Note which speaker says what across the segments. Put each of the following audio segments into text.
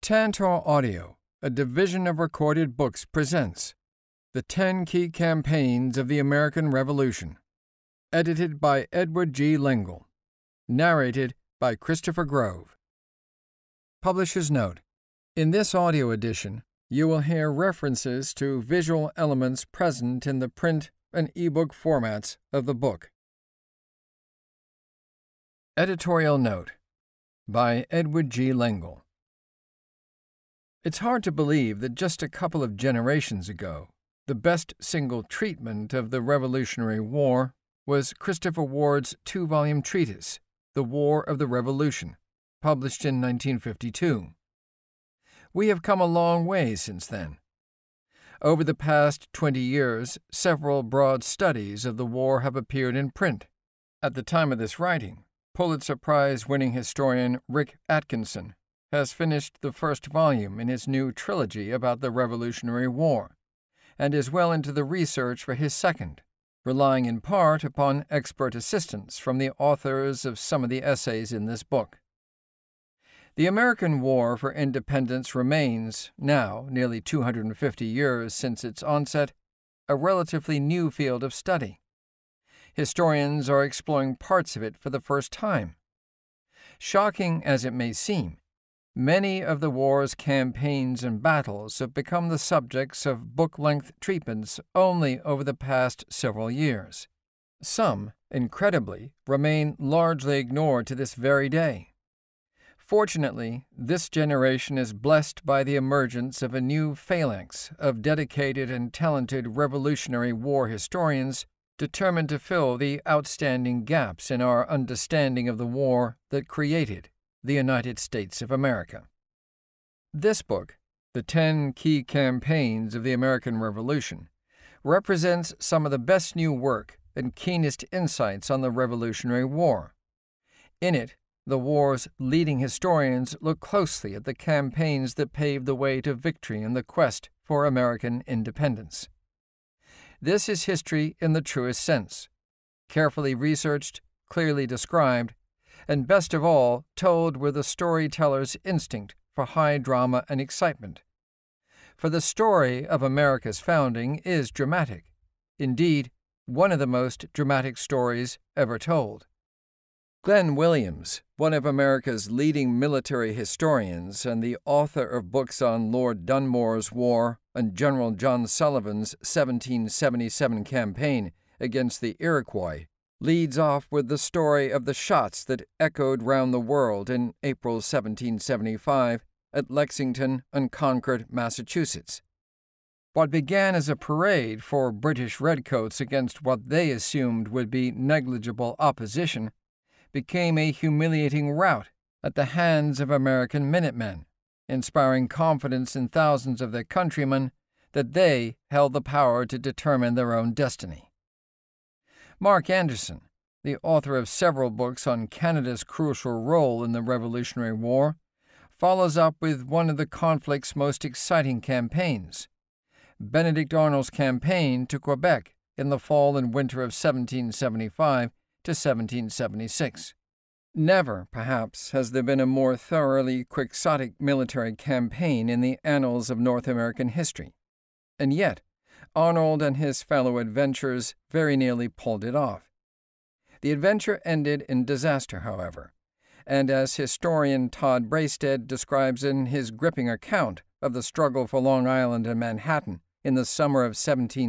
Speaker 1: Tantor Audio, a division of Recorded Books, presents The 10 Key Campaigns of the American Revolution, edited by Edward G. Lengel, narrated by Christopher Grove. Publisher's Note: in this audio edition, you will hear references to visual elements present in the print and ebook formats of the book. Editorial Note by Edward G. Lengel. It's hard to believe that just a couple of generations ago, the best single treatment of the Revolutionary War was Christopher Ward's 2-volume treatise, The War of the Revolution, published in 1952. We have come a long way since then. Over the past 20 years, several broad studies of the war have appeared in print. At the time of this writing, Pulitzer Prize-winning historian Rick Atkinson has finished the first volume in his new trilogy about the Revolutionary War, and is well into the research for his second, relying in part upon expert assistance from the authors of some of the essays in this book. The American War for Independence remains, now nearly 250 years since its onset, a relatively new field of study. Historians are exploring parts of it for the first time. Shocking as it may seem, many of the war's campaigns and battles have become the subjects of book-length treatments only over the past several years. Some, incredibly, remain largely ignored to this very day. Fortunately, this generation is blessed by the emergence of a new phalanx of dedicated and talented Revolutionary War historians determined to fill the outstanding gaps in our understanding of the war that created the United States of America. This book, The 10 Key Campaigns of the American Revolution, represents some of the best new work and keenest insights on the Revolutionary War. In it, the war's leading historians look closely at the campaigns that paved the way to victory in the quest for American independence. This is history in the truest sense, carefully researched, clearly described, and best of all, told with a storyteller's instinct for high drama and excitement. For the story of America's founding is dramatic, indeed, one of the most dramatic stories ever told. Glenn Williams, one of America's leading military historians and the author of books on Lord Dunmore's War and General John Sullivan's 1777 campaign against the Iroquois, leads off with the story of the shots that echoed round the world in April 1775 at Lexington and Concord, Massachusetts. What began as a parade for British redcoats against what they assumed would be negligible opposition became a humiliating rout at the hands of American Minutemen, inspiring confidence in thousands of their countrymen that they held the power to determine their own destiny. Mark Anderson, the author of several books on Canada's crucial role in the Revolutionary War, follows up with one of the conflict's most exciting campaigns, Benedict Arnold's campaign to Quebec in the fall and winter of 1775 to 1776. Never, perhaps, has there been a more thoroughly quixotic military campaign in the annals of North American history, and yet Arnold and his fellow adventurers very nearly pulled it off. The adventure ended in disaster, however, and as historian Todd Braystead describes in his gripping account of the struggle for Long Island and Manhattan in the summer of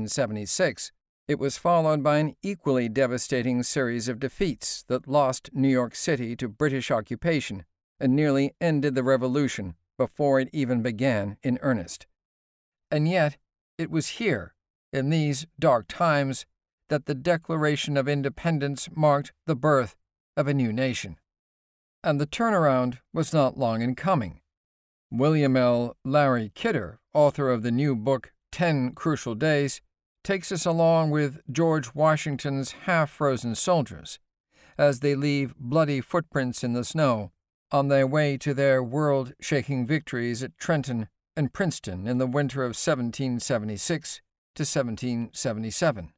Speaker 1: 1776, it was followed by an equally devastating series of defeats that lost New York City to British occupation and nearly ended the Revolution before it even began in earnest. And yet, it was here, in these dark times, that the Declaration of Independence marked the birth of a new nation. And the turnaround was not long in coming. William L. Larry Kidder, author of the new book 10 Crucial Days, takes us along with George Washington's half-frozen soldiers as they leave bloody footprints in the snow on their way to their world-shaking victories at Trenton and Princeton in the winter of 1776 to 1777.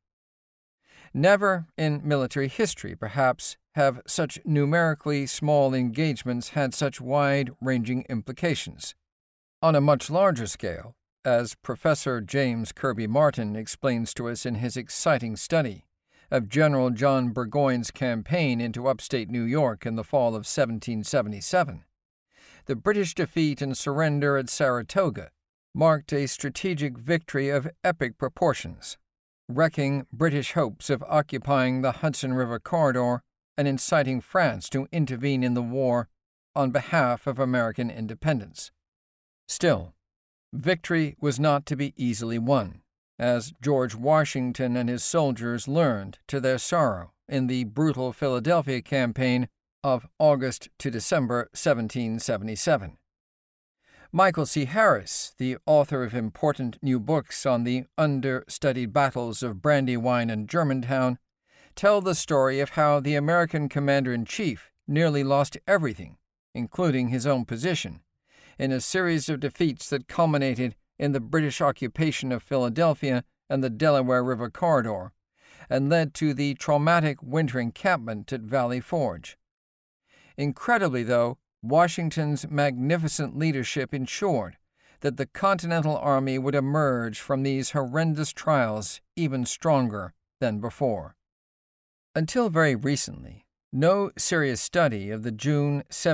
Speaker 1: Never in military history, perhaps, have such numerically small engagements had such wide-ranging implications. On a much larger scale, as Professor James Kirby Martin explains to us in his exciting study of General John Burgoyne's campaign into upstate New York in the fall of 1777, the British defeat and surrender at Saratoga marked a strategic victory of epic proportions, wrecking British hopes of occupying the Hudson River corridor and inciting France to intervene in the war on behalf of American independence. Still, victory was not to be easily won, as George Washington and his soldiers learned to their sorrow in the brutal Philadelphia campaign of August to December 1777. Michael C. Harris, the author of important new books on the understudied battles of Brandywine and Germantown, tells the story of how the American commander-in-chief nearly lost everything, including his own position, in a series of defeats that culminated in the British occupation of Philadelphia and the Delaware River corridor, and led to the traumatic winter encampment at Valley Forge. Incredibly, though, Washington's magnificent leadership ensured that the Continental Army would emerge from these horrendous trials even stronger than before. Until very recently, no serious study of the June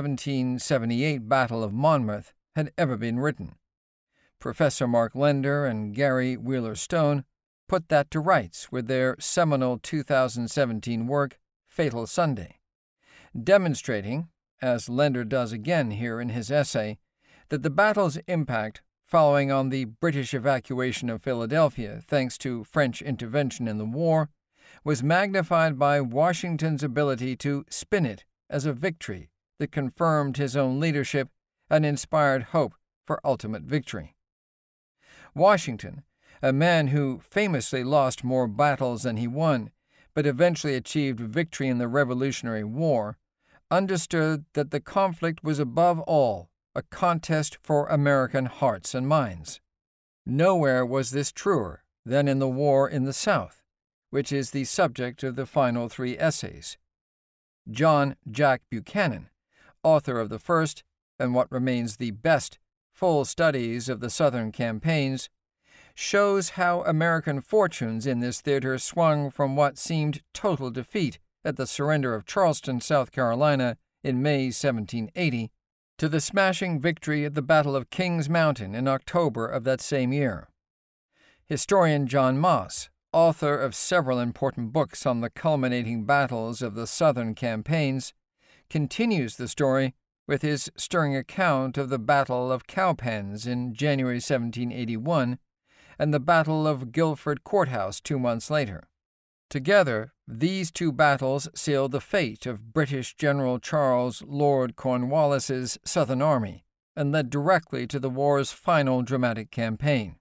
Speaker 1: 1778 Battle of Monmouth had ever been written. Professor Mark Lender and Gary Wheeler Stone put that to rights with their seminal 2017 work, Fatal Sunday, demonstrating, as Lender does again here in his essay, that the battle's impact following on the British evacuation of Philadelphia thanks to French intervention in the war was magnified by Washington's ability to spin it as a victory that confirmed his own leadership and inspired hope for ultimate victory. Washington, a man who famously lost more battles than he won, but eventually achieved victory in the Revolutionary War, understood that the conflict was above all a contest for American hearts and minds. Nowhere was this truer than in the war in the South, which is the subject of the final three essays. John Jack Buchanan, author of the first and what remains the best full studies of the Southern campaigns, shows how American fortunes in this theater swung from what seemed total defeat at the surrender of Charleston, South Carolina, in May 1780, to the smashing victory at the Battle of Kings Mountain in October of that same year. Historian John Moss, author of several important books on the culminating battles of the Southern campaigns, continues the story with his stirring account of the Battle of Cowpens in January 1781 and the Battle of Guilford Courthouse 2 months later. Together, these two battles sealed the fate of British General Charles Lord Cornwallis's Southern Army and led directly to the war's final dramatic campaign.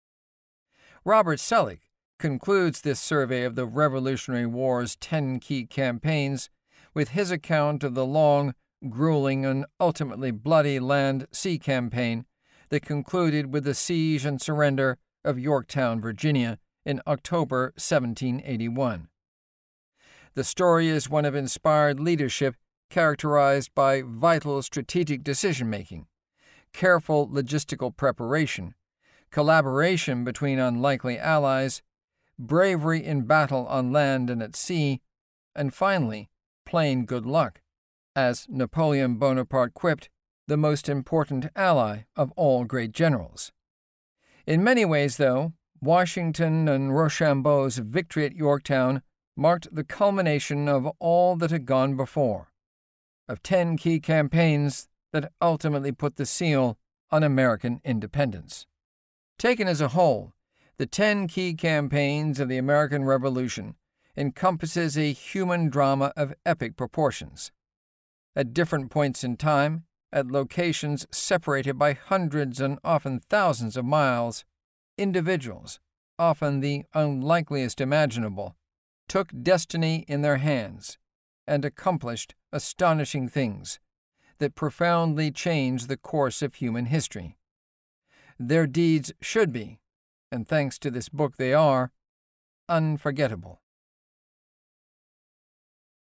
Speaker 1: Robert Selig concludes this survey of the Revolutionary War's 10 key campaigns with his account of the long, grueling, and ultimately bloody land-sea campaign that concluded with the siege and surrender of Yorktown, Virginia, in October 1781. The story is one of inspired leadership characterized by vital strategic decision-making, careful logistical preparation, collaboration between unlikely allies, bravery in battle on land and at sea, and finally, plain good luck, as Napoleon Bonaparte quipped, the most important ally of all great generals. In many ways, though, Washington and Rochambeau's victory at Yorktown marked the culmination of all that had gone before, of 10 key campaigns that ultimately put the seal on American independence. Taken as a whole, the 10 key campaigns of the American Revolution encompasses a human drama of epic proportions. At different points in time, at locations separated by hundreds and often thousands of miles, individuals, often the unlikeliest imaginable, took destiny in their hands and accomplished astonishing things that profoundly changed the course of human history. Their deeds should be, and thanks to this book they are, unforgettable.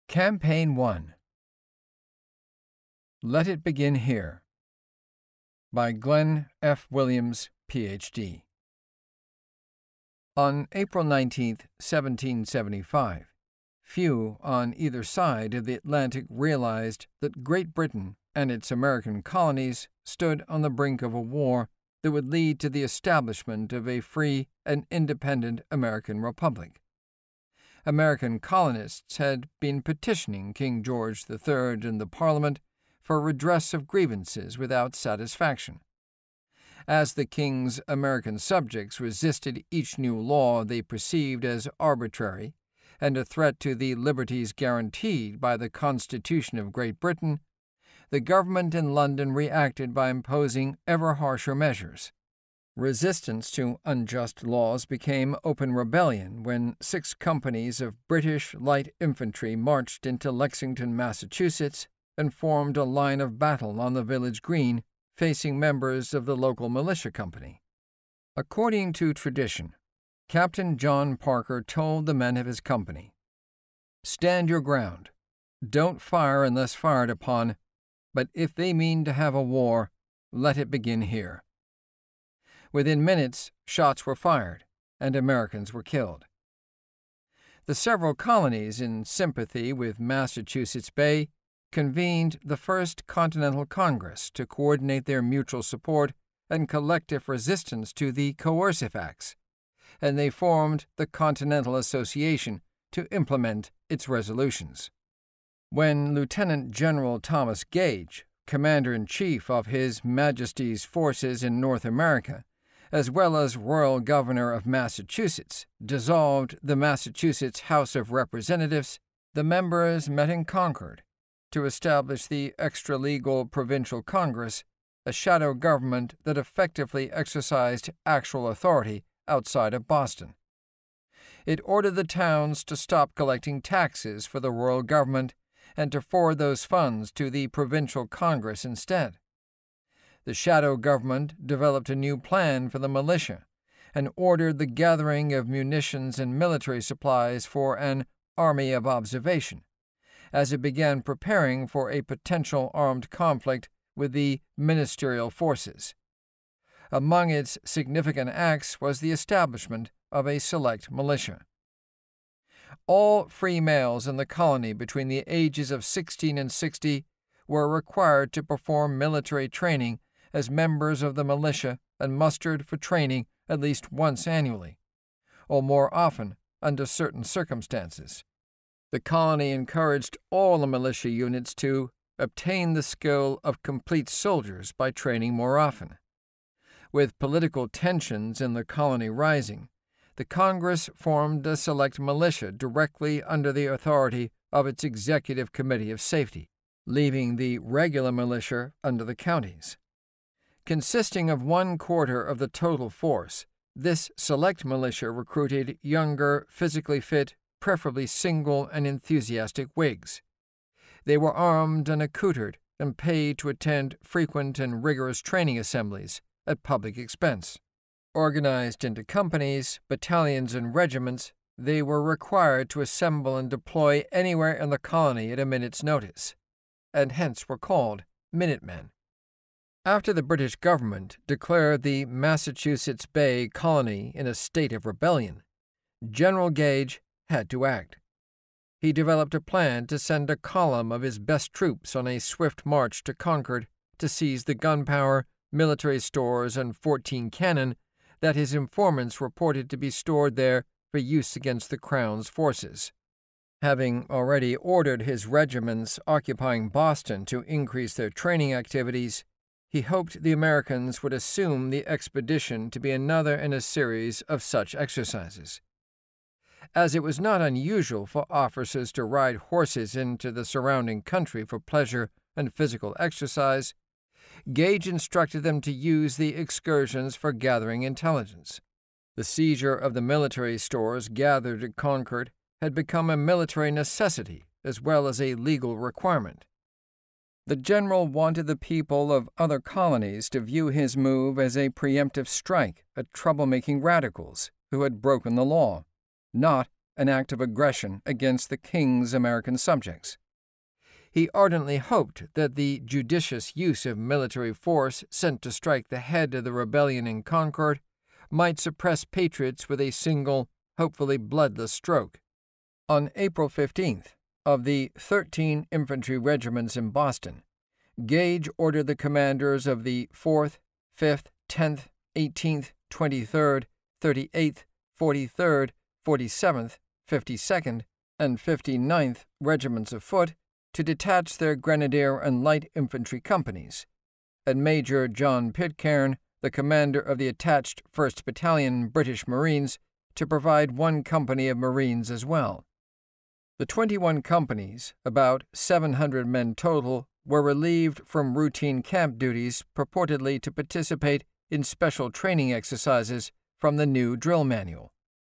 Speaker 1: Campaign 1. Let it begin here. by Glenn F. Williams, Ph.D. On April 19, 1775, few on either side of the Atlantic realized that Great Britain and its American colonies stood on the brink of a war that would lead to the establishment of a free and independent American republic. American colonists had been petitioning King George III and the Parliament for redress of grievances without satisfaction. As the King's American subjects resisted each new law they perceived as arbitrary and a threat to the liberties guaranteed by the Constitution of Great Britain, the government in London reacted by imposing ever harsher measures. Resistance to unjust laws became open rebellion when 6 companies of British light infantry marched into Lexington, Massachusetts, and formed a line of battle on the village green, facing members of the local militia company. According to tradition, Captain John Parker told the men of his company, "Stand your ground. Don't fire unless fired upon, but if they mean to have a war, let it begin here." Within minutes, shots were fired, and Americans were killed. The several colonies, in sympathy with Massachusetts Bay, convened the First Continental Congress to coordinate their mutual support and collective resistance to the coercive acts, and they formed the Continental Association to implement its resolutions. When Lieutenant General Thomas Gage, Commander-in-Chief of His Majesty's forces in North America, as well as Royal Governor of Massachusetts, dissolved the Massachusetts House of Representatives, the members met in Concord to establish the extra-legal Provincial Congress, a shadow government that effectively exercised actual authority outside of Boston. It ordered the towns to stop collecting taxes for the royal government and to forward those funds to the Provincial Congress instead. The shadow government developed a new plan for the militia and ordered the gathering of munitions and military supplies for an army of observation, as it began preparing for a potential armed conflict with the ministerial forces. Among its significant acts was the establishment of a select militia. All free males in the colony between the ages of 16 and 60 were required to perform military training as members of the militia and mustered for training at least once annually, or more often under certain circumstances. The colony encouraged all the militia units to obtain the skill of complete soldiers by training more often. With political tensions in the colony rising, the Congress formed a select militia directly under the authority of its Executive Committee of Safety, leaving the regular militia under the counties. Consisting of 1/4 of the total force, this select militia recruited younger, physically fit, preferably single and enthusiastic Whigs. They were armed and accoutred and paid to attend frequent and rigorous training assemblies at public expense. Organized into companies, battalions, and regiments, they were required to assemble and deploy anywhere in the colony at a minute's notice, and hence were called Minutemen. After the British government declared the Massachusetts Bay colony in a state of rebellion, General Gage had to act. He developed a plan to send a column of his best troops on a swift march to Concord to seize the gunpowder, military stores, and 14 cannon that his informants reported to be stored there for use against the Crown's forces. Having already ordered his regiments occupying Boston to increase their training activities, he hoped the Americans would assume the expedition to be another in a series of such exercises. As it was not unusual for officers to ride horses into the surrounding country for pleasure and physical exercise, Gage instructed them to use the excursions for gathering intelligence. The seizure of the military stores gathered at Concord had become a military necessity as well as a legal requirement. The general wanted the people of other colonies to view his move as a preemptive strike at troublemaking radicals who had broken the law, not an act of aggression against the King's American subjects. He ardently hoped that the judicious use of military force sent to strike the head of the rebellion in Concord might suppress patriots with a single, hopefully bloodless stroke. On April 15th, of the 13 infantry regiments in Boston, Gage ordered the commanders of the 4th, 5th, 10th, 18th, 23rd, 38th, 43rd, 47th, 52nd, and 59th regiments of foot to detach their grenadier and light infantry companies, and Major John Pitcairn, the commander of the attached 1st Battalion British Marines, to provide one company of Marines as well. The 21 companies, about 700 men total, were relieved from routine camp duties purportedly to participate in special training exercises from the new drill manual.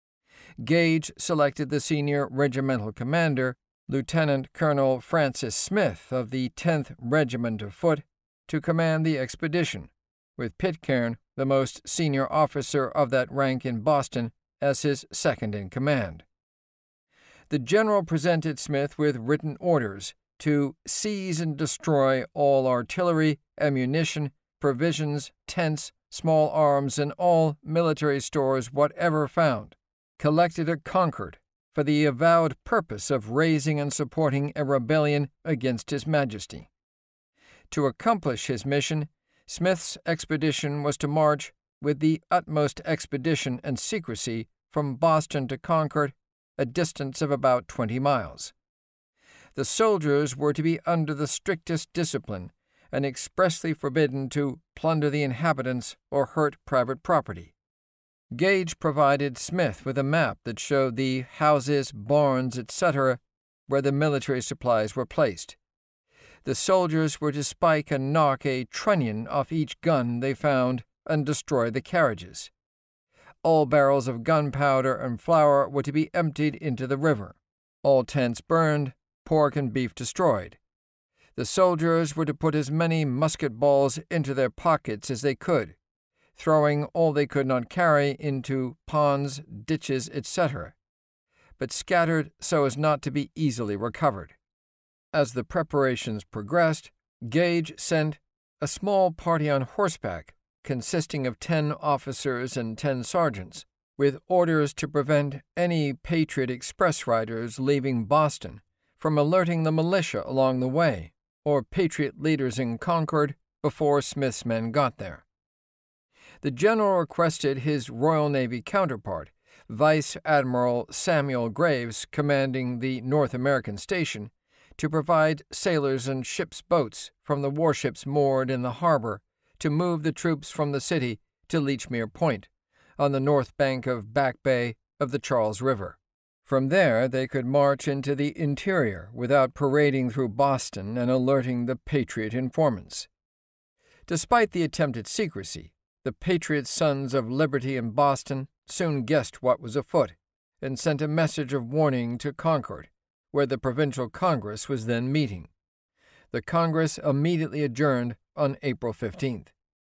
Speaker 1: Gage selected the senior regimental commander, Lieutenant Colonel Francis Smith of the 10th Regiment of Foot, to command the expedition, with Pitcairn, the most senior officer of that rank in Boston, as his second-in-command. The general presented Smith with written orders to seize and destroy all artillery, ammunition, provisions, tents, small arms, and all military stores whatever found, collected at Concord, for the avowed purpose of raising and supporting a rebellion against His Majesty. To accomplish his mission, Smith's expedition was to march with the utmost expedition and secrecy from Boston to Concord, a distance of about 20 miles. The soldiers were to be under the strictest discipline and expressly forbidden to plunder the inhabitants or hurt private property. Gage provided Smith with a map that showed the houses, barns, etc., where the military supplies were placed. The soldiers were to spike and knock a trunnion off each gun they found and destroy the carriages. All barrels of gunpowder and flour were to be emptied into the river. All tents burned, pork and beef destroyed. The soldiers were to put as many musket balls into their pockets as they could, throwing all they could not carry into ponds, ditches, etc., but scattered so as not to be easily recovered. As the preparations progressed, Gage sent a small party on horseback, consisting of 10 officers and 10 sergeants, with orders to prevent any Patriot express riders leaving Boston from alerting the militia along the way, or Patriot leaders in Concord, before Smith's men got there. The general requested his Royal Navy counterpart, Vice Admiral Samuel Graves, commanding the North American station, to provide sailors and ship's boats from the warships moored in the harbor to move the troops from the city to Lechmere Point, on the north bank of Back Bay of the Charles River. From there they could march into the interior without parading through Boston and alerting the Patriot informants. Despite the attempted secrecy, the Patriot Sons of Liberty in Boston soon guessed what was afoot and sent a message of warning to Concord, where the Provincial Congress was then meeting. The Congress immediately adjourned on April 15th.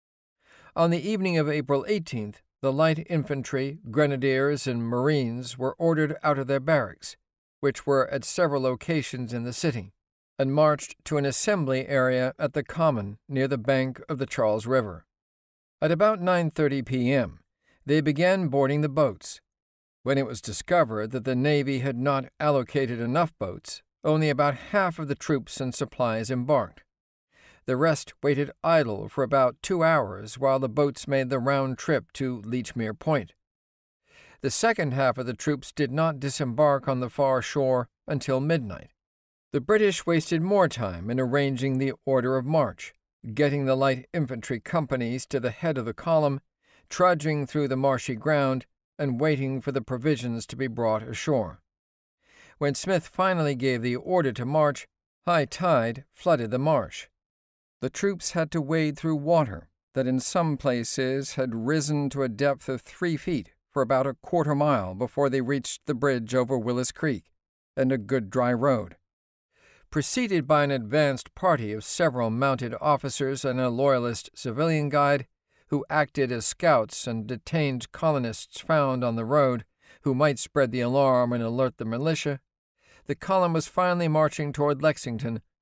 Speaker 1: On the evening of April 18th, the light infantry, grenadiers, and Marines were ordered out of their barracks, which were at several locations in the city, and marched to an assembly area at the Common near the bank of the Charles River. At about 9:30 p.m., they began boarding the boats. When it was discovered that the Navy had not allocated enough boats, only about half of the troops and supplies embarked. The rest waited idle for about 2 hours while the boats made the round trip to Lechmere Point. The second half of the troops did not disembark on the far shore until midnight. The British wasted more time in arranging the order of march, getting the light infantry companies to the head of the column, trudging through the marshy ground, and waiting for the provisions to be brought ashore. When Smith finally gave the order to march, high tide flooded the marsh. The troops had to wade through water that in some places had risen to a depth of 3 feet for about a quarter mile before they reached the bridge over Willis Creek and a good dry road. Preceded by an advanced party of several mounted officers and a Loyalist civilian guide, who acted as scouts and detained colonists found on the road who might spread the alarm and alert the militia, the column was finally marching toward Lexington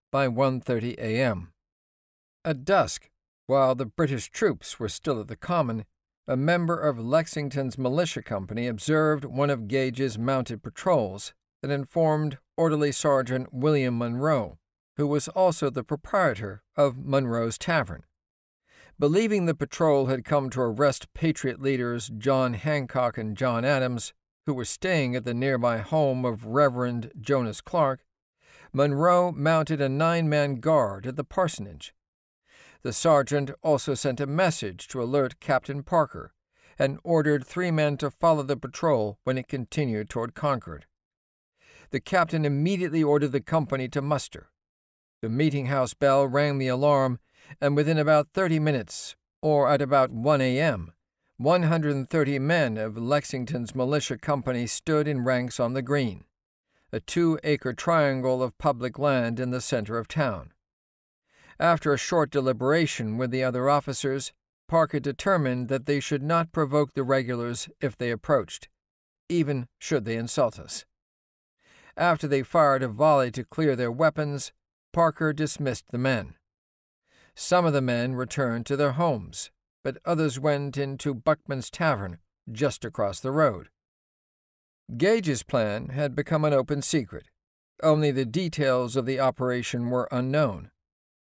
Speaker 1: by 1:30 a.m. At dusk, while the British troops were still at the Common, a member of Lexington's militia company observed one of Gage's mounted patrols and informed Orderly Sergeant William Monroe, who was also the proprietor of Monroe's Tavern. Believing the patrol had come to arrest Patriot leaders John Hancock and John Adams, who were staying at the nearby home of Reverend Jonas Clark, Monroe mounted a 9-man guard at the parsonage. The sergeant also sent a message to alert Captain Parker and ordered 3 men to follow the patrol when it continued toward Concord. The captain immediately ordered the company to muster. The meeting-house bell rang the alarm, and within about 30 minutes, or at about 1 a.m., 130 men of Lexington's militia company stood in ranks on the green, a 2-acre triangle of public land in the center of town. After a short deliberation with the other officers, Parker determined that they should not provoke the regulars if they approached, even should they insult us. After they fired a volley to clear their weapons, Parker dismissed the men. Some of the men returned to their homes, but others went into Buckman's Tavern just across the road. Gage's plan had become an open secret. Only the details of the operation were unknown.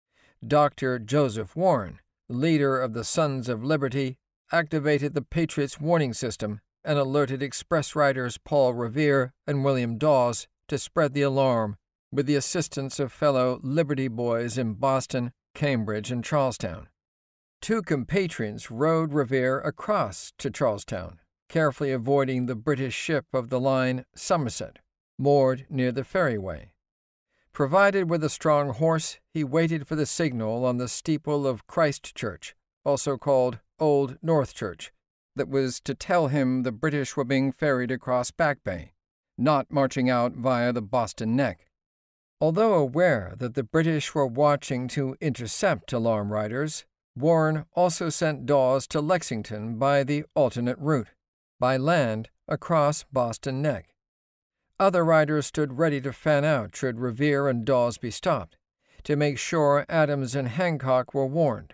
Speaker 1: Dr. Joseph Warren, leader of the Sons of Liberty, activated the Patriots' warning system and alerted express riders Paul Revere and William Dawes to spread the alarm with the assistance of fellow Liberty boys in Boston, Cambridge, and Charlestown. 2 compatriots rowed Revere across to Charlestown, carefully avoiding the British ship of the line Somerset, moored near the ferryway. Provided with a strong horse, he waited for the signal on the steeple of Christ Church, also called Old North Church, that was to tell him the British were being ferried across Back Bay, not marching out via the Boston Neck. Although aware that the British were watching to intercept alarm riders, Warren also sent Dawes to Lexington by the alternate route, by land across Boston Neck. Other riders stood ready to fan out should Revere and Dawes be stopped, to make sure Adams and Hancock were warned.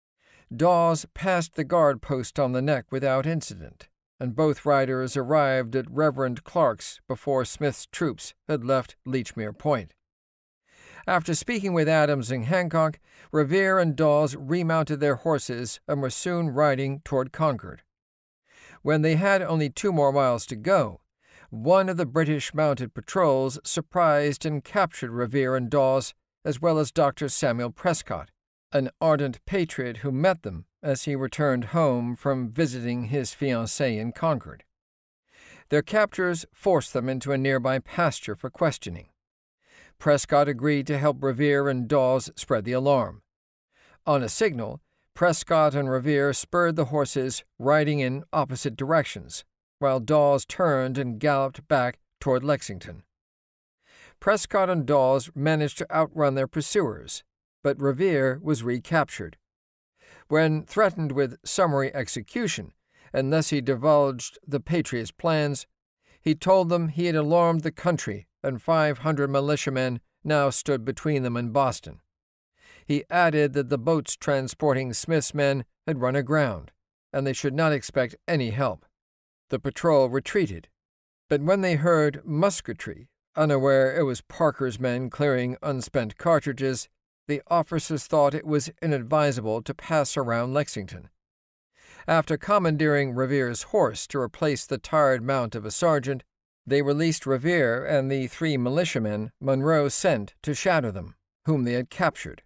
Speaker 1: Dawes passed the guard post on the neck without incident, and both riders arrived at Reverend Clark's before Smith's troops had left Lechmere Point. After speaking with Adams and Hancock, Revere and Dawes remounted their horses and were soon riding toward Concord. When they had only 2 more miles to go, one of the British mounted patrols surprised and captured Revere and Dawes, as well as Dr. Samuel Prescott, an ardent patriot who met them as he returned home from visiting his fiancée in Concord. Their captors forced them into a nearby pasture for questioning. Prescott agreed to help Revere and Dawes spread the alarm. On a signal, Prescott and Revere spurred the horses, riding in opposite directions, while Dawes turned and galloped back toward Lexington. Prescott and Dawes managed to outrun their pursuers, but Revere was recaptured. When threatened with summary execution, unless he divulged the Patriots' plans, he told them he had alarmed the country and 500 militiamen now stood between them and Boston. He added that the boats transporting Smith's men had run aground, and they should not expect any help. The patrol retreated, but when they heard musketry, unaware it was Parker's men clearing unspent cartridges, the officers thought it was inadvisable to pass around Lexington. After commandeering Revere's horse to replace the tired mount of a sergeant, they released Revere and the 3 militiamen Monroe sent to shadow them, whom they had captured.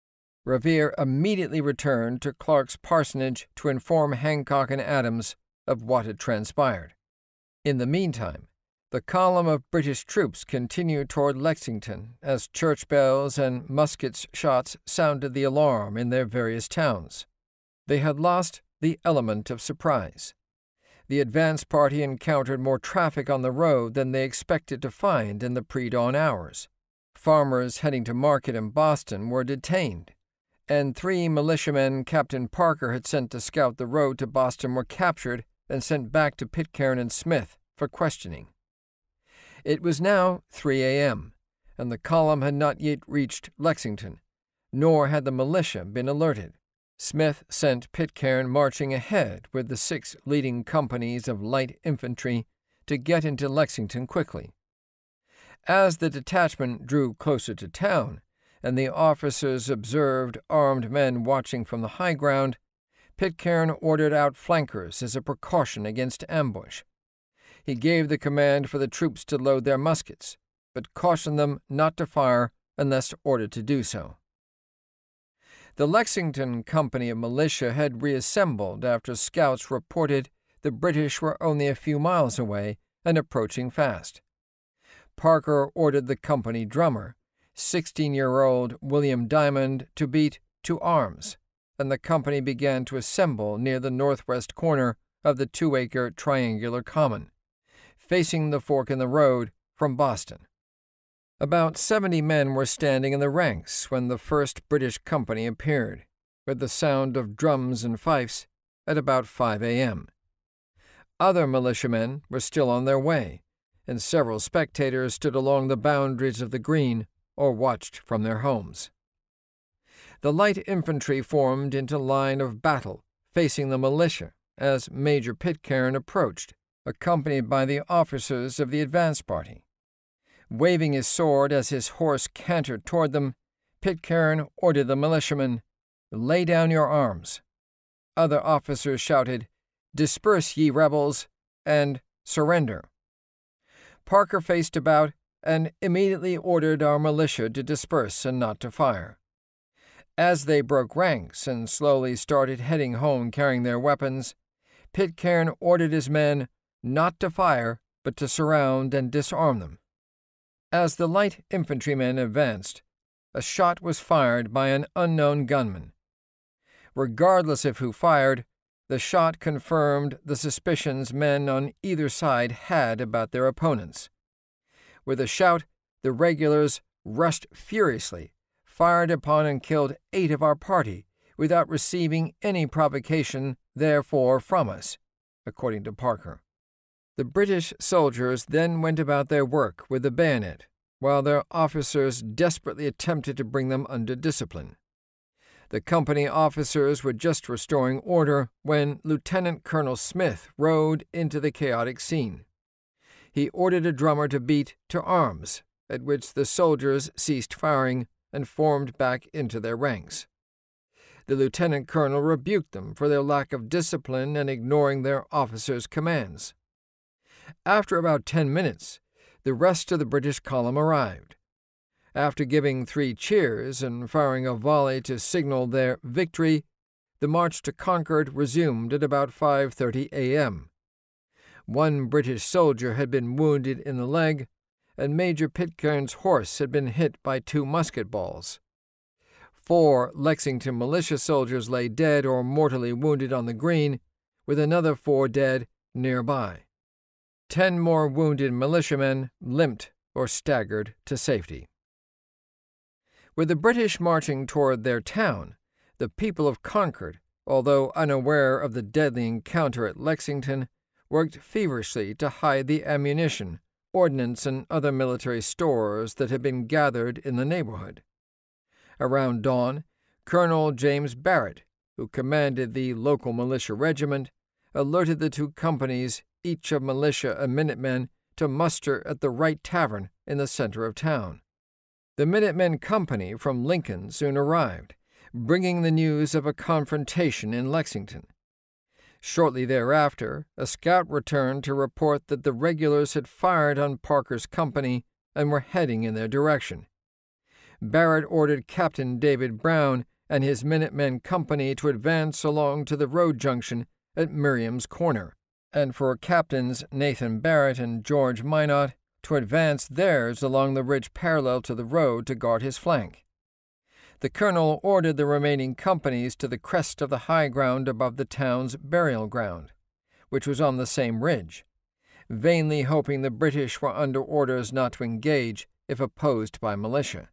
Speaker 1: Revere immediately returned to Clark's parsonage to inform Hancock and Adams of what had transpired. In the meantime, the column of British troops continued toward Lexington as church bells and muskets' shots sounded the alarm in their various towns. They had lost the element of surprise. The advance party encountered more traffic on the road than they expected to find in the pre-dawn hours. Farmers heading to market in Boston were detained, and 3 militiamen Captain Parker had sent to scout the road to Boston were captured and sent back to Pitcairn and Smith for questioning. It was now 3 a.m., and the column had not yet reached Lexington, nor had the militia been alerted. Smith sent Pitcairn marching ahead with the 6 leading companies of light infantry to get into Lexington quickly. As the detachment drew closer to town, and the officers observed armed men watching from the high ground, Pitcairn ordered out flankers as a precaution against ambush. He gave the command for the troops to load their muskets, but cautioned them not to fire unless ordered to do so. The Lexington company of militia had reassembled after scouts reported the British were only a few miles away and approaching fast. Parker ordered the company drummer, 16-year-old William Diamond, to beat to arms, and the company began to assemble near the northwest corner of the 2-acre triangular common, facing the fork in the road from Boston. About 70 men were standing in the ranks when the first British company appeared, with the sound of drums and fifes, at about 5 a.m. Other militiamen were still on their way, and several spectators stood along the boundaries of the green or watched from their homes. The light infantry formed into line of battle, facing the militia as Major Pitcairn approached, accompanied by the officers of the advance party. Waving his sword as his horse cantered toward them, Pitcairn ordered the militiamen, "Lay down your arms." Other officers shouted, "Disperse, ye rebels," and "Surrender." Parker faced about and immediately ordered our militia to disperse and not to fire. As they broke ranks and slowly started heading home carrying their weapons, Pitcairn ordered his men not to fire but to surround and disarm them. As the light infantrymen advanced, a shot was fired by an unknown gunman. Regardless of who fired, the shot confirmed the suspicions men on either side had about their opponents. With a shout, the regulars rushed furiously, fired upon and killed 8 of our party without receiving any provocation therefor from us, according to Parker. The British soldiers then went about their work with the bayonet, while their officers desperately attempted to bring them under discipline. The company officers were just restoring order when Lieutenant Colonel Smith rode into the chaotic scene. He ordered a drummer to beat to arms, at which the soldiers ceased firing and formed back into their ranks. The lieutenant colonel rebuked them for their lack of discipline and ignoring their officers' commands. After about 10 minutes, the rest of the British column arrived. After giving 3 cheers and firing a volley to signal their victory, the march to Concord resumed at about 5:30 a.m. One British soldier had been wounded in the leg, and Major Pitcairn's horse had been hit by 2 musket balls. 4 Lexington militia soldiers lay dead or mortally wounded on the green, with another 4 dead nearby. 10 more wounded militiamen limped or staggered to safety. With the British marching toward their town, the people of Concord, although unaware of the deadly encounter at Lexington, worked feverishly to hide the ammunition, ordnance, and other military stores that had been gathered in the neighborhood. Around dawn, Colonel James Barrett, who commanded the local militia regiment, alerted the 2 companies, each of militia and Minutemen, to muster at the Wright Tavern in the center of town. The Minutemen company from Lincoln soon arrived, bringing the news of a confrontation in Lexington. Shortly thereafter, a scout returned to report that the regulars had fired on Parker's company and were heading in their direction. Barrett ordered Captain David Brown and his Minutemen company to advance along to the road junction at Miriam's Corner, and for Captains Nathan Barrett and George Minot to advance theirs along the ridge parallel to the road to guard his flank. The colonel ordered the remaining companies to the crest of the high ground above the town's burial ground, which was on the same ridge, vainly hoping the British were under orders not to engage if opposed by militia.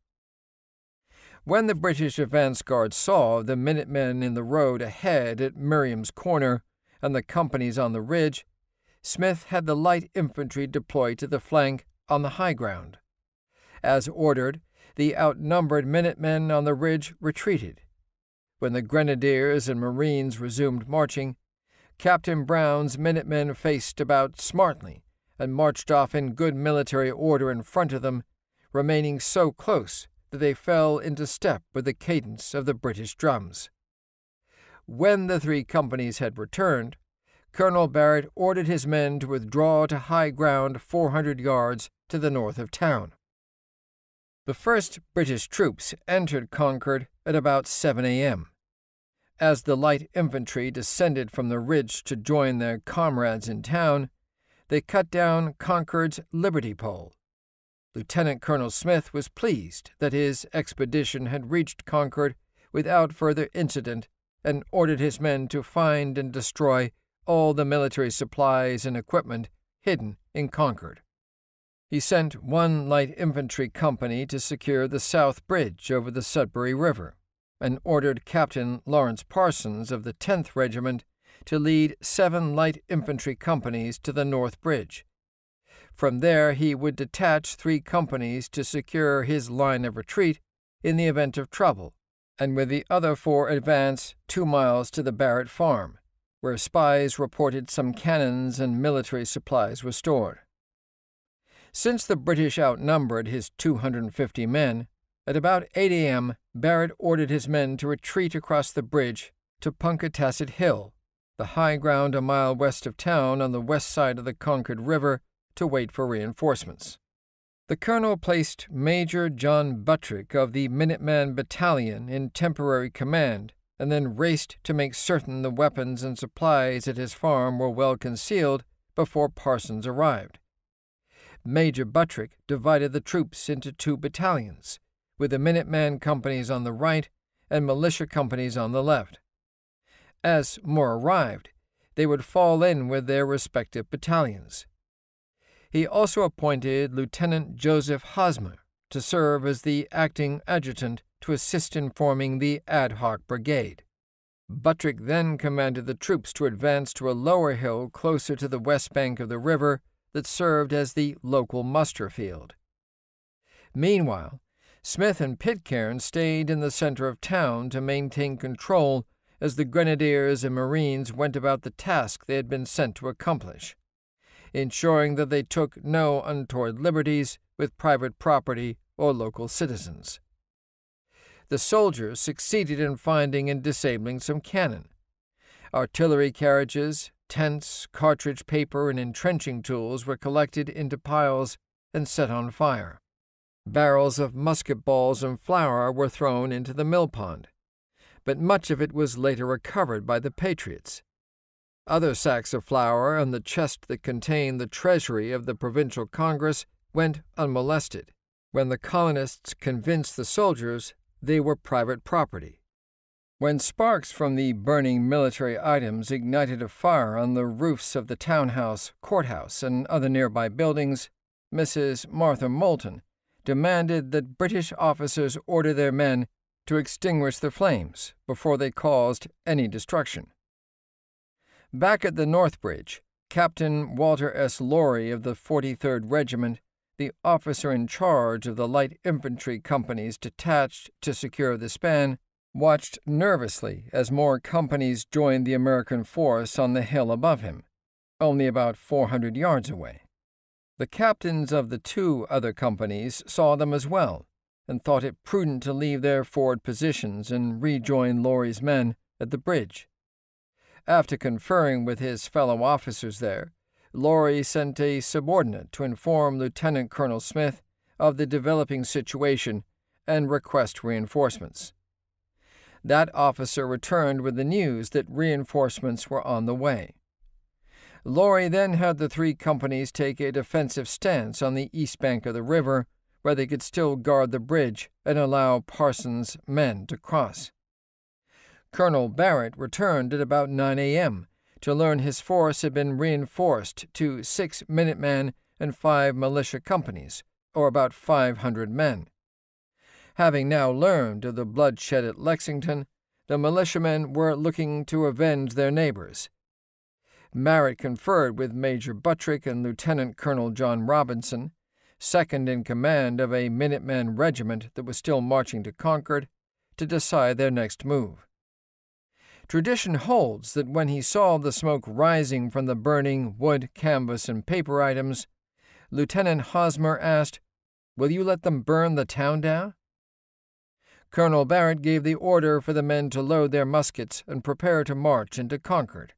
Speaker 1: When the British advance guard saw the Minutemen in the road ahead at Miriam's Corner and the companies on the ridge, Smith had the light infantry deployed to the flank on the high ground. As ordered, the outnumbered Minutemen on the ridge retreated. When the Grenadiers and Marines resumed marching, Captain Brown's Minutemen faced about smartly and marched off in good military order in front of them, remaining so close that they fell into step with the cadence of the British drums. When the 3 companies had returned, Colonel Barrett ordered his men to withdraw to high ground 400 yards to the north of town. The first British troops entered Concord at about 7 a.m. As the light infantry descended from the ridge to join their comrades in town, they cut down Concord's Liberty Pole. Lieutenant Colonel Smith was pleased that his expedition had reached Concord without further incident and ordered his men to find and destroy all the military supplies and equipment hidden in Concord. He sent 1 light infantry company to secure the South Bridge over the Sudbury River, and ordered Captain Lawrence Parsons of the 10th Regiment to lead 7 light infantry companies to the North Bridge. From there he would detach 3 companies to secure his line of retreat in the event of trouble, and with the other 4 advance 2 miles to the Barrett farm, where spies reported some cannons and military supplies were stored. Since the British outnumbered his 250 men, at about 8 a.m. Barrett ordered his men to retreat across the bridge to Punkatasset Hill, the high ground a mile west of town on the west side of the Concord River, to wait for reinforcements. The colonel placed Major John Buttrick of the Minuteman Battalion in temporary command, and then raced to make certain the weapons and supplies at his farm were well concealed before Parsons arrived. Major Buttrick divided the troops into 2 battalions, with the Minuteman companies on the right and militia companies on the left. As more arrived, they would fall in with their respective battalions. He also appointed Lieutenant Joseph Hosmer to serve as the acting adjutant to assist in forming the ad hoc brigade. Buttrick then commanded the troops to advance to a lower hill closer to the west bank of the river that served as the local muster field. Meanwhile, Smith and Pitcairn stayed in the center of town to maintain control as the Grenadiers and Marines went about the task they had been sent to accomplish, ensuring that they took no untoward liberties with private property or local citizens. The soldiers succeeded in finding and disabling some cannon. Artillery carriages, tents, cartridge paper, and entrenching tools were collected into piles and set on fire. Barrels of musket balls and flour were thrown into the mill pond, but much of it was later recovered by the Patriots. Other sacks of flour and the chest that contained the treasury of the Provincial Congress went unmolested, when the colonists convinced the soldiers they were private property. When sparks from the burning military items ignited a fire on the roofs of the townhouse, courthouse, and other nearby buildings, Mrs. Martha Moulton demanded that British officers order their men to extinguish the flames before they caused any destruction. Back at the North Bridge, Captain Walter S. Laurie of the 43rd Regiment, the officer in charge of the light infantry companies detached to secure the span, watched nervously as more companies joined the American force on the hill above him, only about 400 yards away. The captains of the 2 other companies saw them as well, and thought it prudent to leave their forward positions and rejoin Laurie's men at the bridge. After conferring with his fellow officers there, Laurie sent a subordinate to inform Lieutenant Colonel Smith of the developing situation and request reinforcements. That officer returned with the news that reinforcements were on the way. Laurie then had the 3 companies take a defensive stance on the east bank of the river, where they could still guard the bridge and allow Parsons' men to cross. Colonel Barrett returned at about 9 a.m. to learn his force had been reinforced to 6 Minutemen and 5 militia companies, or about 500 men. Having now learned of the bloodshed at Lexington, the militiamen were looking to avenge their neighbors. Barrett conferred with Major Buttrick and Lieutenant Colonel John Robinson, second in command of a Minuteman regiment that was still marching to Concord, to decide their next move. Tradition holds that when he saw the smoke rising from the burning wood, canvas, and paper items, Lieutenant Hosmer asked, "Will you let them burn the town down?" Colonel Barrett gave the order for the men to load their muskets and prepare to march into Concord.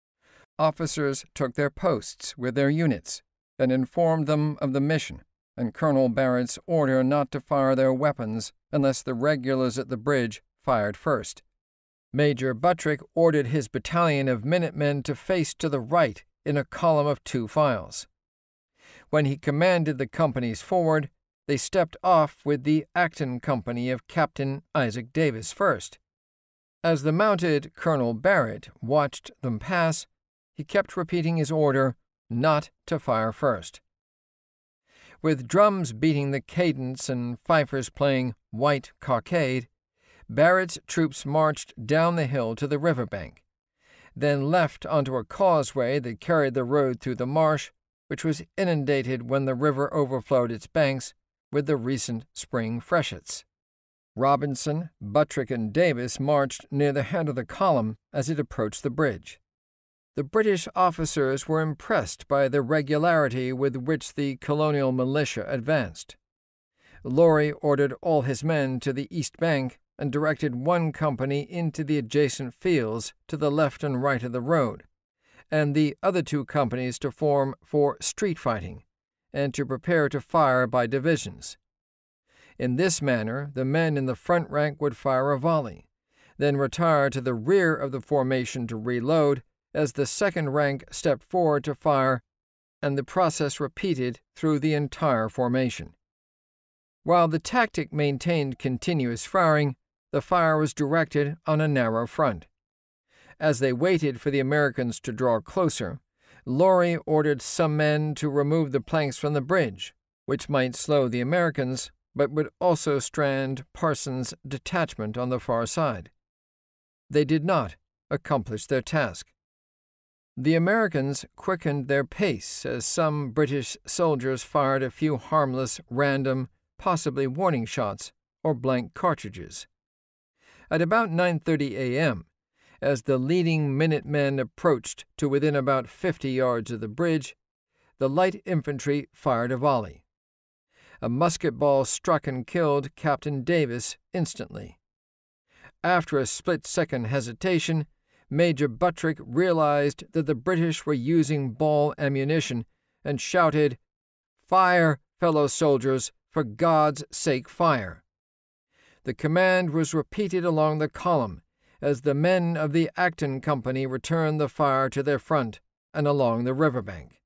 Speaker 1: Officers took their posts with their units and informed them of the mission and Colonel Barrett's order not to fire their weapons unless the regulars at the bridge fired first. Major Buttrick ordered his battalion of Minutemen to face to the right in a column of 2 files. When he commanded the companies forward, they stepped off with the Acton Company of Captain Isaac Davis first. As the mounted Colonel Barrett watched them pass, he kept repeating his order not to fire first. With drums beating the cadence and fifers playing White Cockade, Barrett's troops marched down the hill to the riverbank, then left onto a causeway that carried the road through the marsh, which was inundated when the river overflowed its banks with the recent spring freshets. Robinson, Buttrick, and Davis marched near the head of the column as it approached the bridge. The British officers were impressed by the regularity with which the colonial militia advanced. Laurie ordered all his men to the east bank and directed one company into the adjacent fields to the left and right of the road, and the other 2 companies to form for street fighting and to prepare to fire by divisions. In this manner, the men in the front rank would fire a volley, then retire to the rear of the formation to reload as the second rank stepped forward to fire, and the process repeated through the entire formation. While the tactic maintained continuous firing, the fire was directed on a narrow front. As they waited for the Americans to draw closer, Laurie ordered some men to remove the planks from the bridge, which might slow the Americans, but would also strand Parsons' detachment on the far side. They did not accomplish their task. The Americans quickened their pace as some British soldiers fired a few harmless, random, possibly warning shots or blank cartridges. At about 9:30 a.m., as the leading Minutemen approached to within about 50 yards of the bridge, the light infantry fired a volley. A musket ball struck and killed Captain Davis instantly. After a split-second hesitation, Major Buttrick realized that the British were using ball ammunition and shouted, "Fire, fellow soldiers, for God's sake fire!" The command was repeated along the column as the men of the Acton Company returned the fire to their front and along the riverbank.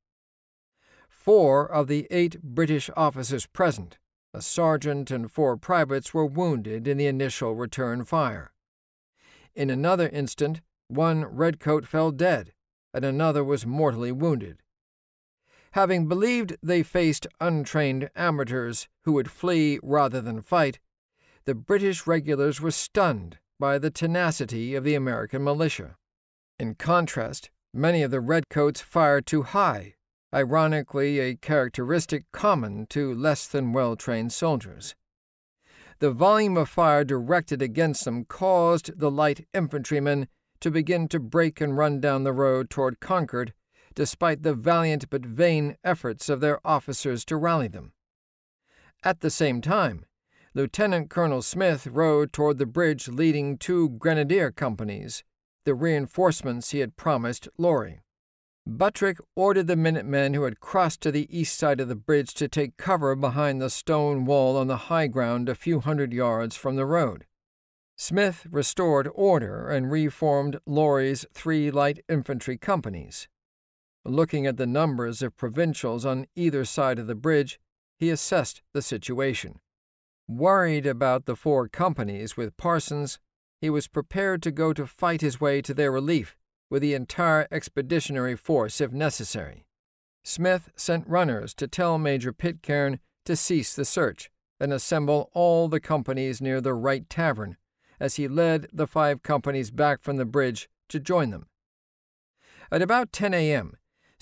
Speaker 1: 4 of the 8 British officers present, a sergeant and 4 privates, were wounded in the initial return fire. In another instant, 1 redcoat fell dead, and another was mortally wounded. Having believed they faced untrained amateurs who would flee rather than fight, the British regulars were stunned by the tenacity of the American militia. In contrast, many of the redcoats fired too high, ironically a characteristic common to less than well-trained soldiers. The volume of fire directed against them caused the light infantrymen to begin to break and run down the road toward Concord, despite the valiant but vain efforts of their officers to rally them. At the same time, Lieutenant Colonel Smith rode toward the bridge leading 2 grenadier companies, the reinforcements he had promised Laurie. Buttrick ordered the Minutemen who had crossed to the east side of the bridge to take cover behind the stone wall on the high ground a few hundred yards from the road. Smith restored order and reformed Laurie's 3 light infantry companies. Looking at the numbers of provincials on either side of the bridge, he assessed the situation. Worried about the 4 companies with Parsons, he was prepared to go to fight his way to their relief with the entire expeditionary force if necessary. Smith sent runners to tell Major Pitcairn to cease the search and assemble all the companies near the Wright Tavern, as he led the 5 companies back from the bridge to join them. At about 10 a.m.,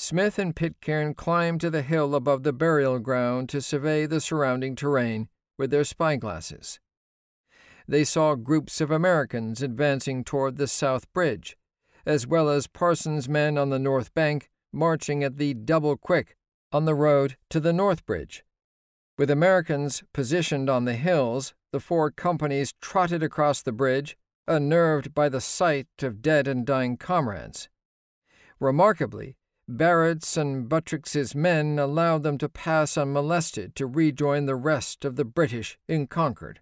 Speaker 1: Smith and Pitcairn climbed to the hill above the burial ground to survey the surrounding terrain with their spyglasses. They saw groups of Americans advancing toward the South Bridge, as well as Parsons' men on the north bank marching at the double quick on the road to the North Bridge. With Americans positioned on the hills, the four companies trotted across the bridge, unnerved by the sight of dead and dying comrades. Remarkably, Barrett's and Buttrick's men allowed them to pass unmolested to rejoin the rest of the British in Concord.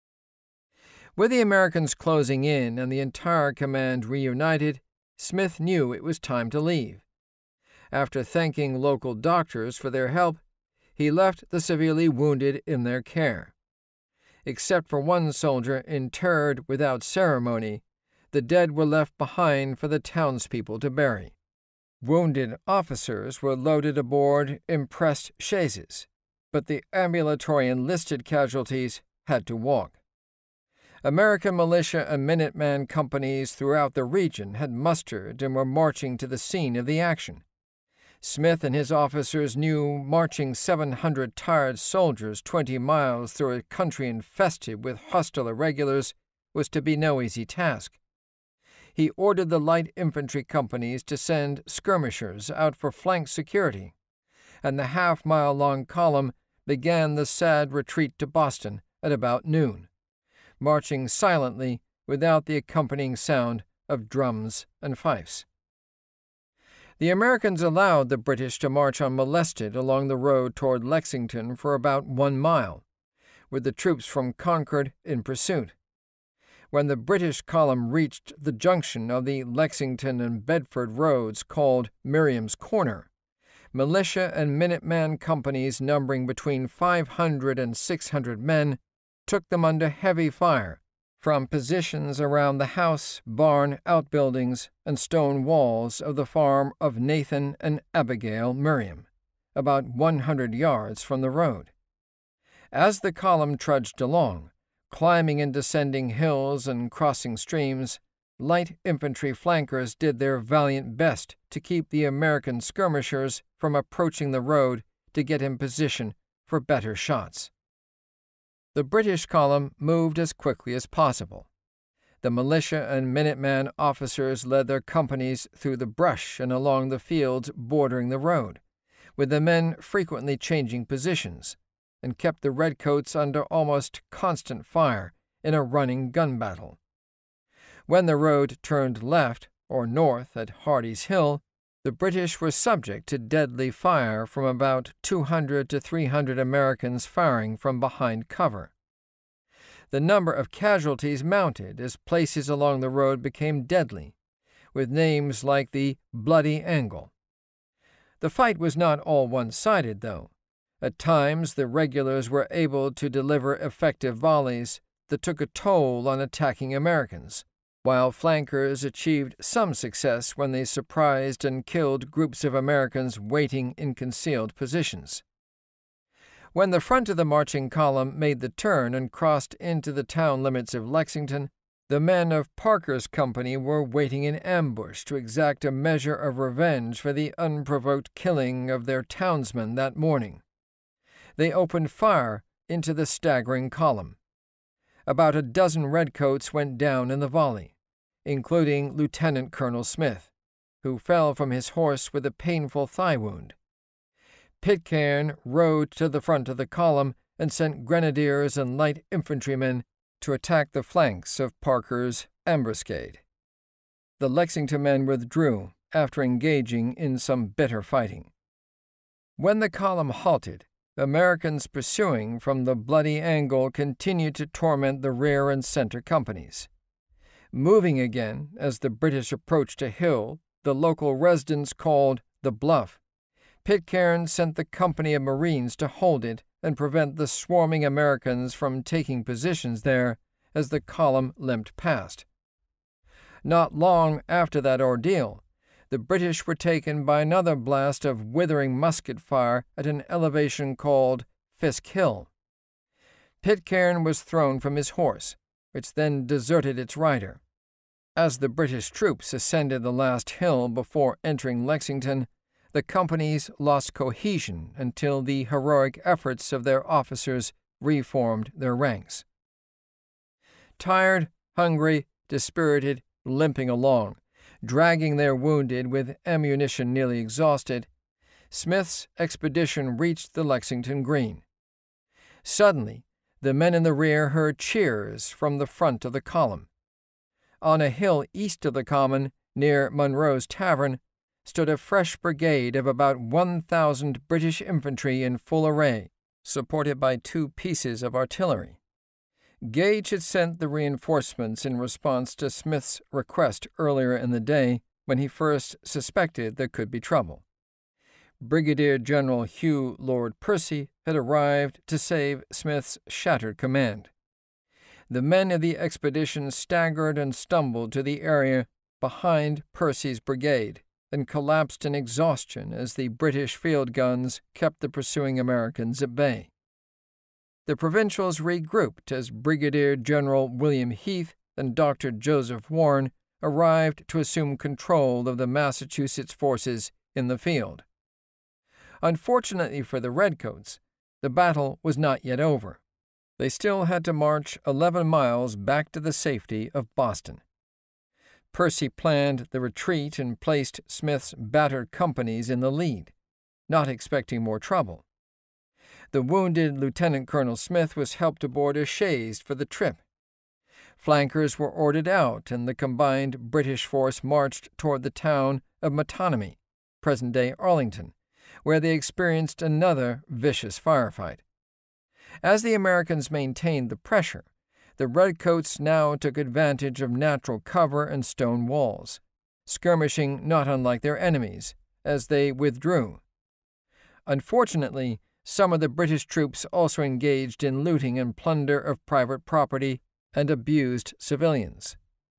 Speaker 1: With the Americans closing in and the entire command reunited, Smith knew it was time to leave. After thanking local doctors for their help, he left the severely wounded in their care. Except for one soldier interred without ceremony, the dead were left behind for the townspeople to bury. Wounded officers were loaded aboard impressed chaises, but the ambulatory enlisted casualties had to walk. American militia and Minuteman companies throughout the region had mustered and were marching to the scene of the action. Smith and his officers knew marching 700 tired soldiers 20 miles through a country infested with hostile irregulars was to be no easy task. He ordered the light infantry companies to send skirmishers out for flank security, and the half-mile-long column began the sad retreat to Boston at about noon, marching silently without the accompanying sound of drums and fifes. The Americans allowed the British to march unmolested along the road toward Lexington for about 1 mile, with the troops from Concord in pursuit. When the British column reached the junction of the Lexington and Bedford roads called Miriam's Corner, militia and Minuteman companies numbering between 500 and 600 men took them under heavy fire from positions around the house, barn, outbuildings, and stone walls of the farm of Nathan and Abigail Miriam, about 100 yards from the road. As the column trudged along, climbing and descending hills and crossing streams, light infantry flankers did their valiant best to keep the American skirmishers from approaching the road to get in position for better shots. The British column moved as quickly as possible. The militia and Minuteman officers led their companies through the brush and along the fields bordering the road, with the men frequently changing positions, and kept the redcoats under almost constant fire in a running gun battle. When the road turned left or north at Hardy's Hill, the British were subject to deadly fire from about 200 to 300 Americans firing from behind cover. The number of casualties mounted as places along the road became deadly, with names like the Bloody Angle. The fight was not all one-sided, though. At times, the regulars were able to deliver effective volleys that took a toll on attacking Americans, while flankers achieved some success when they surprised and killed groups of Americans waiting in concealed positions. When the front of the marching column made the turn and crossed into the town limits of Lexington, the men of Parker's company were waiting in ambush to exact a measure of revenge for the unprovoked killing of their townsmen that morning. They opened fire into the staggering column. About a dozen redcoats went down in the volley, including Lieutenant Colonel Smith, who fell from his horse with a painful thigh wound. Pitcairn rode to the front of the column and sent grenadiers and light infantrymen to attack the flanks of Parker's ambuscade. The Lexington men withdrew after engaging in some bitter fighting. When the column halted, Americans pursuing from the Bloody Angle continued to torment the rear and center companies. Moving again as the British approached a hill the local residents called the Bluff, Pitcairn sent the company of Marines to hold it and prevent the swarming Americans from taking positions there as the column limped past. Not long after that ordeal, the British were taken by another blast of withering musket fire at an elevation called Fisk Hill. Pitcairn was thrown from his horse, which then deserted its rider. As the British troops ascended the last hill before entering Lexington, The companies lost cohesion until the heroic efforts of their officers reformed their ranks. Tired, hungry, dispirited, limping along, dragging their wounded with ammunition nearly exhausted, Smith's expedition reached the Lexington Green. Suddenly, the men in the rear heard cheers from the front of the column. On a hill east of the Common, near Monroe's Tavern, stood a fresh brigade of about 1,000 British infantry in full array, supported by 2 pieces of artillery. Gage had sent the reinforcements in response to Smith's request earlier in the day when he first suspected there could be trouble. Brigadier General Hugh Lord Percy had arrived to save Smith's shattered command. The men of the expedition staggered and stumbled to the area behind Percy's brigade and collapsed in exhaustion as the British field guns kept the pursuing Americans at bay. The provincials regrouped as Brigadier General William Heath and Dr. Joseph Warren arrived to assume control of the Massachusetts forces in the field. Unfortunately for the Redcoats, the battle was not yet over. They still had to march 11 miles back to the safety of Boston. Percy planned the retreat and placed Smith's battered companies in the lead, not expecting more trouble. The wounded Lieutenant Colonel Smith was helped aboard a chaise for the trip. Flankers were ordered out, and the combined British force marched toward the town of Matonabbee, present-day Arlington, where they experienced another vicious firefight. As the Americans maintained the pressure, the Redcoats now took advantage of natural cover and stone walls, skirmishing not unlike their enemies, as they withdrew. Unfortunately, some of the British troops also engaged in looting and plunder of private property and abused civilians.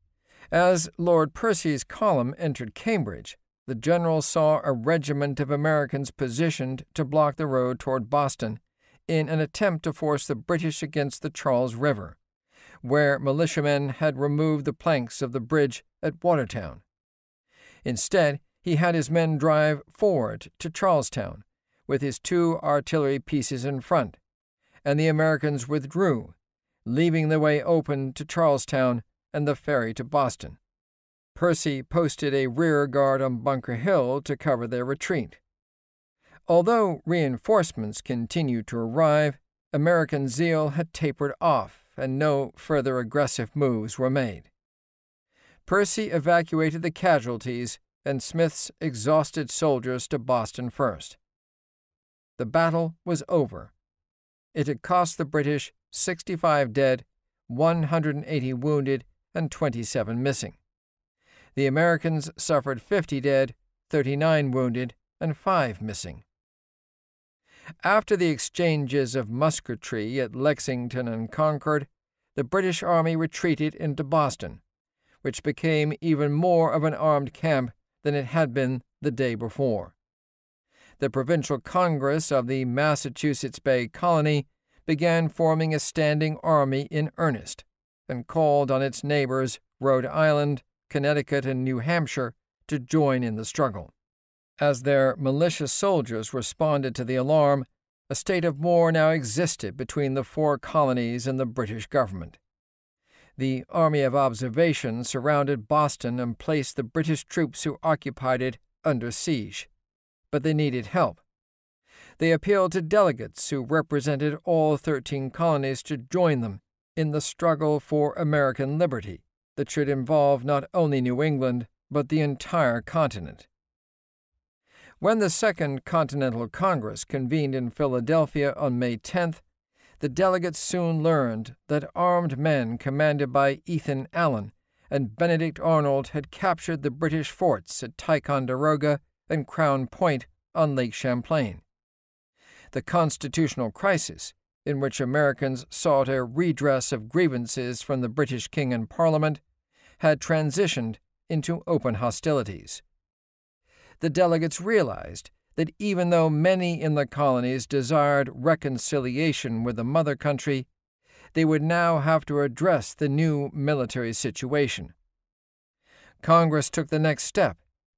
Speaker 1: As Lord Percy's column entered Cambridge, the general saw a regiment of Americans positioned to block the road toward Boston in an attempt to force the British against the Charles River, where militiamen had removed the planks of the bridge at Watertown. Instead, he had his men drive forward to Charlestown, with his 2 artillery pieces in front, and the Americans withdrew, leaving the way open to Charlestown and the ferry to Boston. Percy posted a rear guard on Bunker Hill to cover their retreat. Although reinforcements continued to arrive, American zeal had tapered off, and no further aggressive moves were made. Percy evacuated the casualties and Smith's exhausted soldiers to Boston first. The battle was over. It had cost the British 65 dead, 180 wounded, and 27 missing. The Americans suffered 50 dead, 39 wounded, and 5 missing. After the exchanges of musketry at Lexington and Concord, the British Army retreated into Boston, which became even more of an armed camp than it had been the day before. The Provincial Congress of the Massachusetts Bay Colony began forming a standing army in earnest, and called on its neighbors, Rhode Island, Connecticut, and New Hampshire, to join in the struggle. As their militia soldiers responded to the alarm, a state of war now existed between the 4 colonies and the British government. The Army of Observation surrounded Boston and placed the British troops who occupied it under siege. But they needed help. They appealed to delegates who represented all 13 colonies to join them in the struggle for American liberty that should involve not only New England, but the entire continent. When the Second Continental Congress convened in Philadelphia on May 10th, the delegates soon learned that armed men commanded by Ethan Allen and Benedict Arnold had captured the British forts at Ticonderoga and Crown Point on Lake Champlain. The constitutional crisis, in which Americans sought a redress of grievances from the British King and Parliament, had transitioned into open hostilities. The delegates realized that even though many in the colonies desired reconciliation with the mother country, they would now have to address the new military situation. Congress took the next step,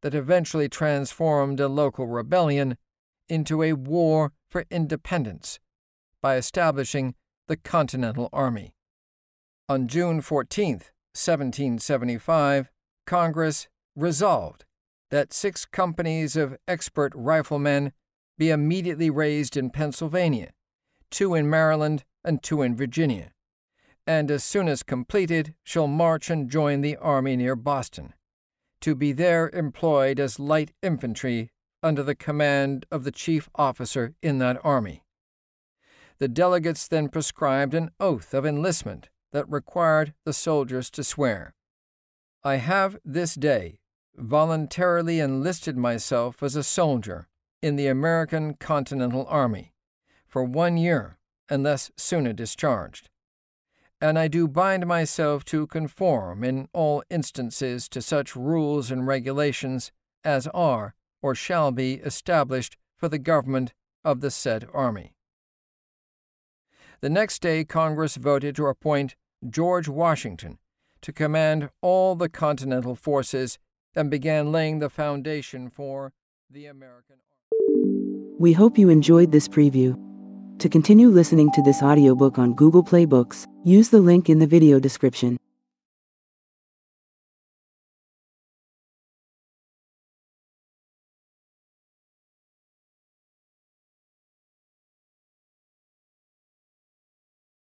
Speaker 1: that eventually transformed a local rebellion into a war for independence by establishing the Continental Army. On June 14, 1775, Congress resolved that 6 companies of expert riflemen be immediately raised in Pennsylvania, 2 in Maryland and 2 in Virginia, and as soon as completed shall march and join the army near Boston, to be there employed as light infantry under the command of the chief officer in that army. The delegates then prescribed an oath of enlistment that required the soldiers to swear, "I have this day voluntarily enlisted myself as a soldier in the American Continental Army for 1 year unless sooner discharged, and I do bind myself to conform in all instances to such rules and regulations as are or shall be established for the government of the said army." The next day Congress voted to appoint George Washington to command all the Continental forces and began laying the foundation for the American Army.
Speaker 2: We hope you enjoyed this preview. To continue listening to this audiobook on Google Play Books, use the link in the video description.